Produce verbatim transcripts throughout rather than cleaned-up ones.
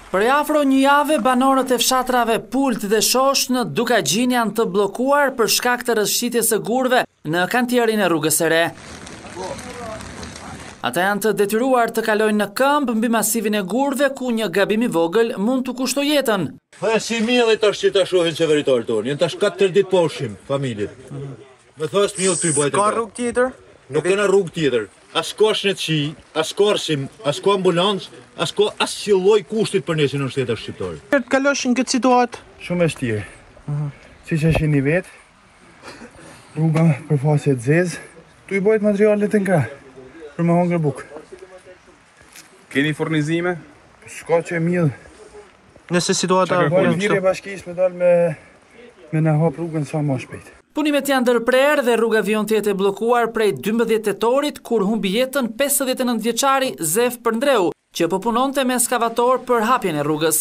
Për afro një jave, banorët e fshatrave Pult dhe Shosh në Dukagjin janë të blokuar për shkak të rrëshqitjes së gurve në kantierin e rrugës së re. Ata janë të detyruar të kalojnë në këmbë mbi masivin e gurve ku një gabim i vogël mund të kushtoj jetën. Pa si mirë tash që ta shohin qeveritarët tonë. Janë tash katër ditë po ushqim familjet. Me thos mirë ty bëjtë. Ka rrugë tjetër? Nuk kena rrugë tjetër. As ka shnetësi, as ka arsim, as ka ambulancë, as ka asnjë lloj kushtit për nesin në shtetin shqiptar. Të kalosh në këtë situatë? Shumë e vështirë. Siç e shihni vetë, rruga përfaqëse e zezë, tu i bëhet materialet e ngra për me hongër bukë. Keni furnizime? S'ka që e mirë. Nëse situata Bëjmë mirë e bashkisë me dalë me me na hap rrugën sa më shpejt. Punimet janë ndërprerë dhe rruga vijon të jetë e bllokuar prej dymbëdhjetë tetorit kur humbi jetën pesëdhjetë e nëntë vjeçari Zef Përndreu, që po punonte me ekskavator për hapjen e rrugës.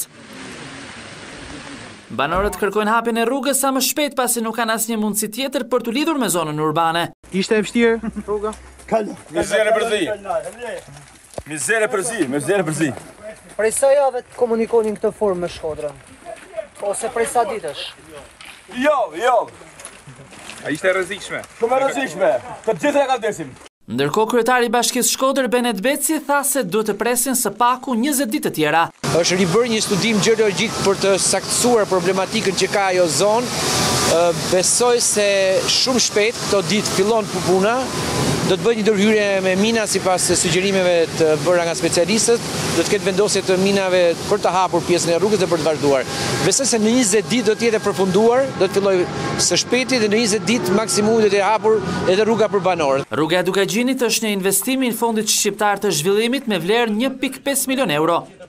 Banorët kërkojnë hapjen e rrugës sa më shpejt pasi nuk kanë asnjë mundësi tjetër për të lidhur me zonën urbane. Ishte e vështirë rruga? Mizere përzi. Mizere përzi, mizere përzi. Prej sa jave të komunikonin këtë formë me Shkodrën? Ose prej sa ditësh? Jo, jo. A ishte e rrezikshme? Shumë e rrezikshme. Të gjithë e kaldesim. Ndërkohë kryetari i Bashkisë Shkodër Benet Beci tha se duhet të presin së paku njëzet ditë të tjera. Është ribërë një studim gjeologjik për të saktësuar problematikën që ka ajo zonë. Besoj se shumë shpejt këto ditë fillon puna. Do të bëjë një ndërhyrje me mina sipas sugjerimeve të bëra nga specialistët, do të ketë vendosje të minave për të hapur pjesën e rrugës dhe për të vazhduar. Besoj se në njëzet ditë do të jetë përfunduar, do të fillojë së shpejti dhe në njëzet ditë maksimumi do të jetë hapur edhe rruga për banorët. Rruga e Dukagjinit është një investim i Fondit Shqiptar të Zhvillimit me vlerë një pikë pesë milion euro.